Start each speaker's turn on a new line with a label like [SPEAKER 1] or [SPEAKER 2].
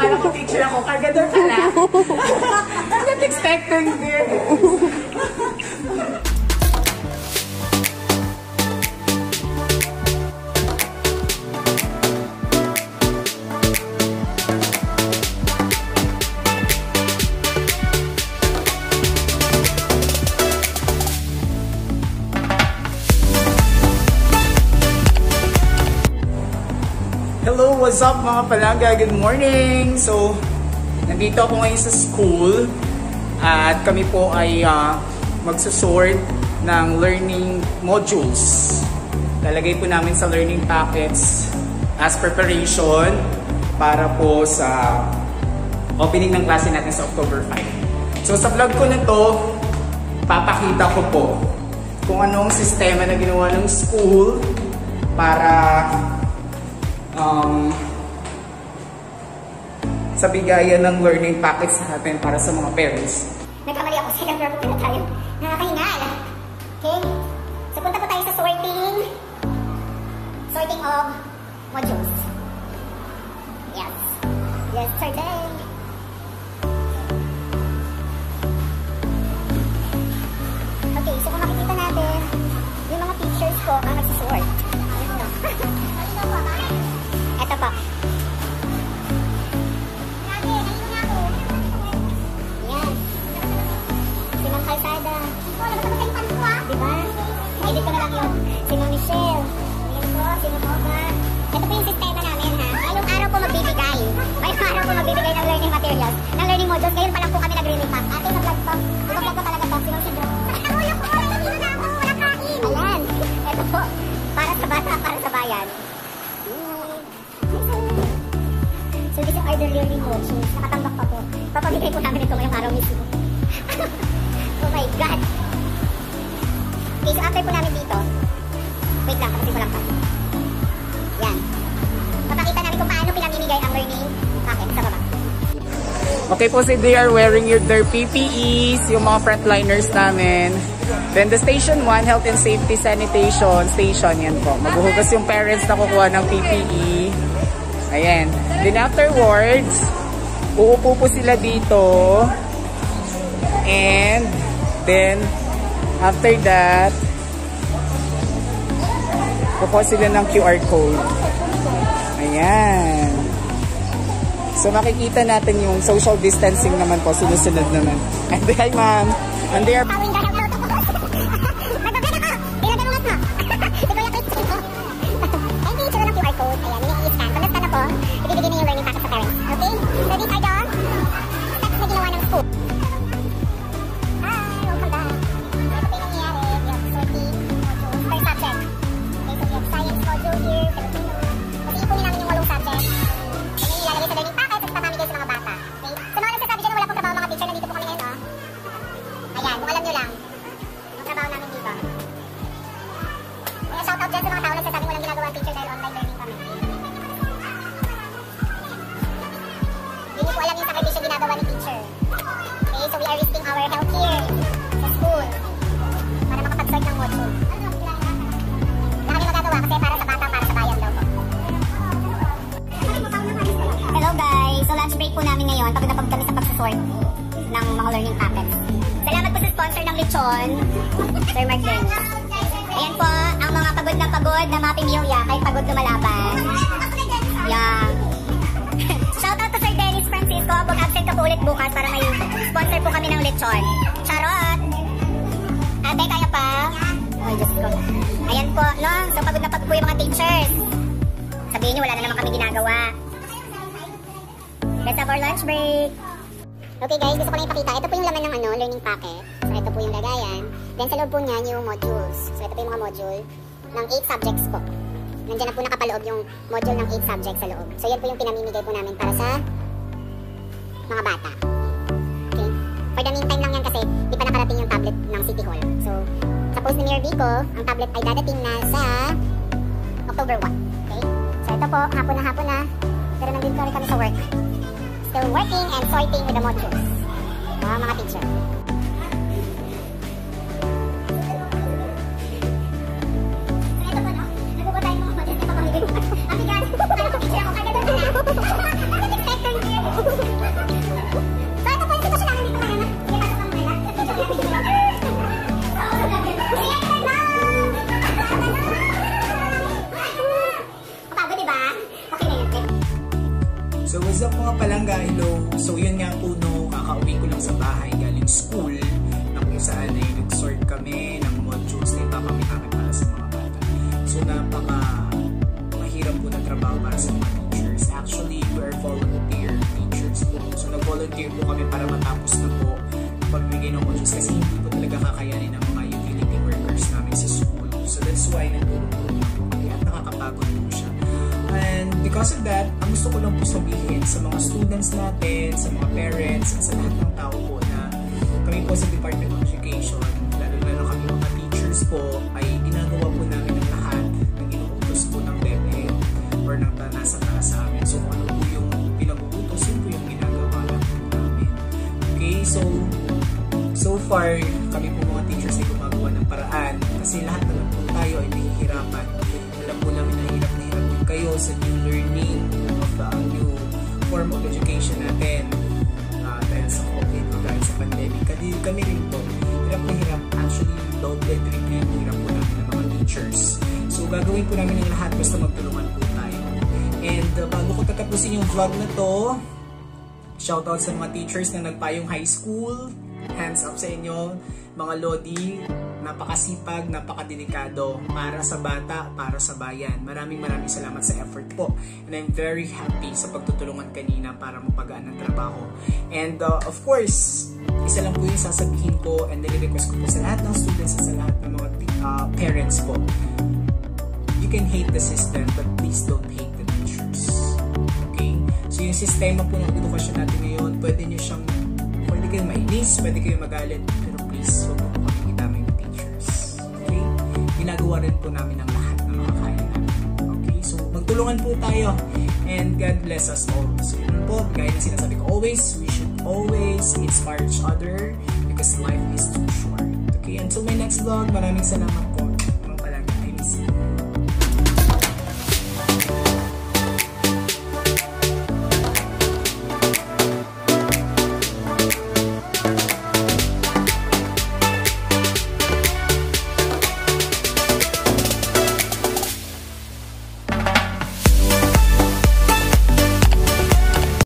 [SPEAKER 1] Akala ko teacher ako, cargador pala. Not expecting this.
[SPEAKER 2] Hello, what's up mga palangga? Good morning! So, nandito ako ngayon sa school at kami po ay magsusort ng learning modules. Lalagay po namin sa learning packets as preparation para po sa opening ng klase natin sa October 5. So, sa vlog ko na to, papakita ko po kung anong sistema na ginawa ng school para sa bigayan ng learning packets natin para sa mga parents.
[SPEAKER 3] Nagkamali ako, second floor po na tayo. Nakakahingal. Okay? So punta po tayo sa sorting of modules. Yes. Yes, sorting. Okay, so kung makikita natin, yung mga teachers ko ang nagsisort. Ito po. Yan. Si Ma'am Calzada. Diba? Na-edit ko na lang yun. Si Ma'am Michelle. Ayan po, si Ma'am Oga. Ito po yung sistema namin ha. Ngayong araw po magbibigay. Ngayong araw po magbibigay ng learning materials. Ng learning modules. Ngayon pa lang po kami nag-reading pack. Ate, nag-vlog to. Nag-vlog ko talaga to. Si Ma'am Sidro. Ang ulo ko. Nandito na ako. Wala kain. Ayan. Ito po. Para sa bata, para sa bayan. So this is order learning modules. Nakatambak pa po. Papabigay po namin ito ngayong araw mismo. Oh my God! Okay, so after po namin dito, wait lang, kasi ko lang pa. Yan. Papakita namin kung paano pinamimigay ang learning packet sa baba.
[SPEAKER 2] Okay po, so they are wearing their PPEs, yung mga frontliners namin. Then the station 1, health and safety sanitation station, yan po. Maghuhugas yung parents na kukuha ng PPE. Ayan. Then afterwards, uupo po sila dito. And then, after that, kukuha sila ng QR code. Ayan. So makikita natin yung social distancing naman po, sunod-sunod naman. And hi ma'am. And they are...
[SPEAKER 3] Ibibigay na yung learning packet sa parents. Okay? So these are the steps na ginawa ng school. Hi! Welcome back. Ito po yung nangyayari. Yung sorting modules per subject. Okay, so we have science module here, Filipino. Kasi ipunin namin yung 8 subjects. So may ilalagay sa learning packet at ipapamigay sa mga bata. Okay? So mga nagsasabi dyan na wala pong trabaho mga teacher, nandito po kami ngayon, oh. Ayan, kung alam nyo lang. Yung trabaho namin dito. Kaya shoutout dyan sa mga tao nagsasabing walang ginagawa teacher dahil online learning kami. Hindi ko alam yung sakripisyo ginagawa ni teacher. Okay, so we are risking our health here sa school para makapag-sort ng module. Wala kami magagawa kasi para sa bata, para sa bayan daw po. Hello guys! So lunch break po namin ngayon. Pagod na pagod kami sa pag-sort ng mga learning packets. Salamat po sa sponsor ng lechon, Sir Mark Dennis. Ayan po, ang mga pagod na mga pamilya kahit pagod lumalaban. Yeah. Shoutout to Sir Dennis Francisco. Mag-absent ka po ulit bukas para may sponsor po kami ng lechon. Charot! Ate, kaya pa? Oh, Diyos ko. Ayan po, no? So, pagod na pagod po yung mga teachers. Sabihin nyo, wala na naman kami ginagawa. Let's have our lunch break. Okay guys, gusto ko na ipakita. Ito po yung laman ng learning packet. So, ito po yung lagayan. Then, sa loob po niya, yung modules. So, ito po yung mga module ng 8 subjects po. Nandiyan na po nakapaloob yung module ng 8 subjects sa loob. So, yan po yung pinamimigay po namin para sa mga bata. Okay? For the meantime lang yan kasi di pa nakarating yung tablet ng City Hall. So, sa post ni Mayor Vico, ang tablet ay dadating na sa October 1. Okay? So, ito po, hapon na. Pero nandito kami sa work. Still working and sorting with the modules. Mga teacher.
[SPEAKER 2] So what's up mga palangga, hello. So yun nga po no, kakauwi ko lang sa bahay galing school na kung saan ay nag-sort kami ng modules na ipapamit para sa mga bata. So napaka mahirap po na trabaho para sa mga teachers. Actually, we're volunteer teachers po. So nag-volunteer po kami para matapos na po pagbigay ng modules kasi hindi po talaga kakayanin ng mga utility workers namin sa school. So that's why nagtulong po kami at nakakapagod po siya. And because of that, ang gusto ko lang po sabihin sa mga students natin, sa mga parents, at sa lahat ng tao po na kami po sa Department of Education, lalo kami mga teachers po, ay ginagawa po namin ang lahat ng inuutos po ng DepEd or ng nasa taas sa amin. So ano po yung pinag-uutos, yun po yung ginagawa lang po namin. Okay, so far, kami po mga teachers ay gumagawa ng paraan kasi lahat naman po tayo ay nahihirapan. Alam po namin na hirap kayo sa new learning of the new form of education natin dahil sa COVID o dahil sa pandemic. Kami rin po, hirap na hirap. Actually, double, triple yung hirap po namin ng mga teachers. So, gagawin po namin ang lahat basta magtulungan po tayo. And bago ko tatapusin yung vlog na to, shoutout sa mga teachers na nagpayong high school. Hands up sa inyo, mga Lodi, napakasipag, napakadelikado para sa bata, para sa bayan. Maraming salamat sa effort po. And I'm very happy sa pagtutulungan kanina para mapagaan ng trabaho. And of course, isa lang po yung sasabihin ko and nire-request ko po sa lahat ng students at sa lahat ng mga parents po. You can hate the system, but please don't hate the teachers. Okay? So yung sistema po ng edukasyon natin ngayon, pwede kayong mainis, pwede kayong magalit, pero please, huwag mo po kami itamay ng teachers. Okay? Ginagawa rin po namin ang lahat na makakaya namin. Okay? So, magtulungan po tayo and God bless us all. So, yun po, gaya na sinasabi ko always, we should always inspire each other because life is too short. Okay? Until my next vlog, maraming salamat po.